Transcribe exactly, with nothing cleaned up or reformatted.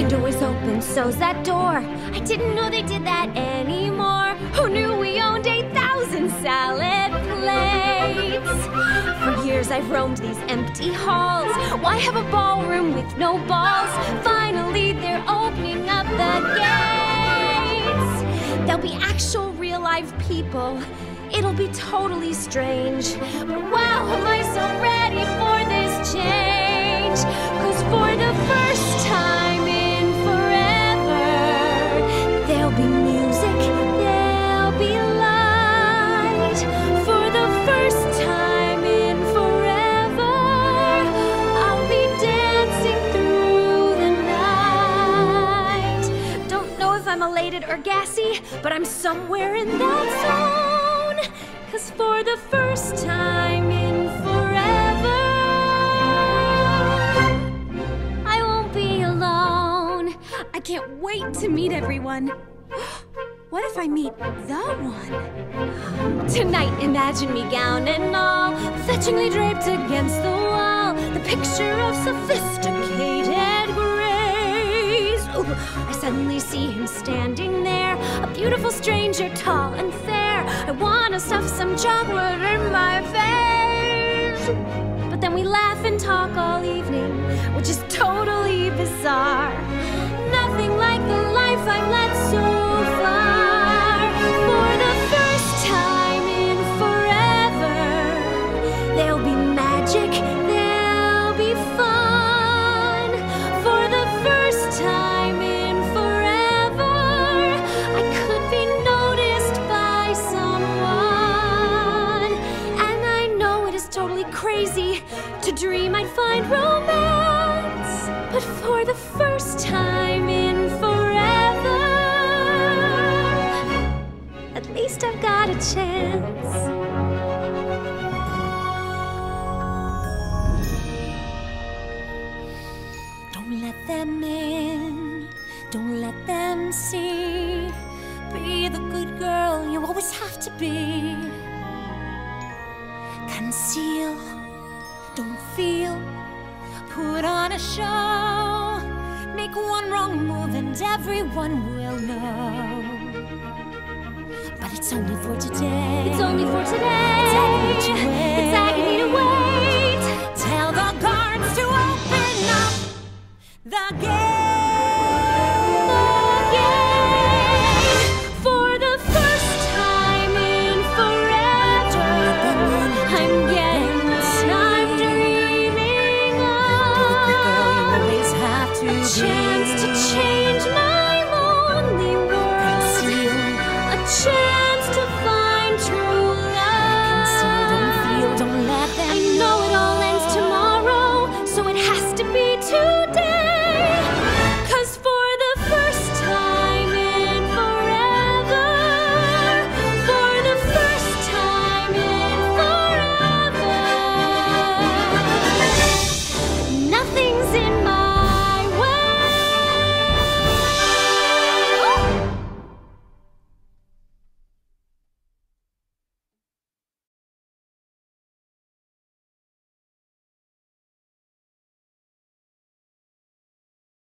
window is open, so's that door. I didn't know they did that anymore. Who knew we owned eight thousand salad plates? For years I've roamed these empty halls. Why have a ballroom with no balls? Finally they're opening up the gates. There'll be actual real live people. It'll be totally strange. But wow, am I so ready for this change? 'Cause for the first time in forever, there'll be music, there'll be light. For the first time in forever, I'll be dancing through the night. Don't know if I'm elated or gassy, but I'm somewhere in that zone. 'Cause for the first time in forever, I won't be alone. I can't wait to meet everyone. What if I meet the one? Tonight, imagine me gown and all, fetchingly draped against the wall, the picture of sophisticated grace. Ooh, I suddenly see him standing there, a beautiful stranger, tall and fair. I wanna stuff some chocolate in my face. But then we laugh and talk all evening, which is totally bizarre. Nothing like the life I've led so far. For the first time in forever, there'll be magic, there'll be fun. For the first time in forever, I could be noticed by someone. And I know it is totally crazy to dream I'd find romance. But for the first time in forever, at least I've got a chance. Don't let them in, don't let them see. Be the good girl you always have to be. Conceal, don't feel, put on a show. Make one wrong move and everyone will know. But it's only for today. It's only for today. It's agony to wait. It's agony to wait. Tell the guards to open up the gate. The gate. For the first time in forever, I'm getting what I'm dreaming of. A chance to change my lonely world. A chance